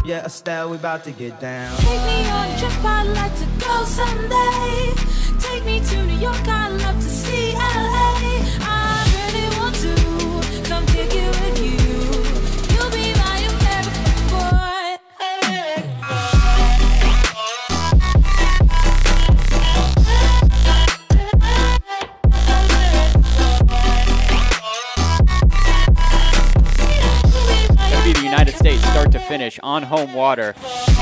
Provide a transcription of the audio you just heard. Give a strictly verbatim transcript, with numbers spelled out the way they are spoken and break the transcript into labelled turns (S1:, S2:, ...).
S1: Yeah, Estelle, we about to get down.
S2: Take me on a trip, I'd like to go someday. Take me to New York, I'd love to see L A. I really want to come kick it with you. You'll be my American boy.
S3: That'll be the United States start to finish on home water.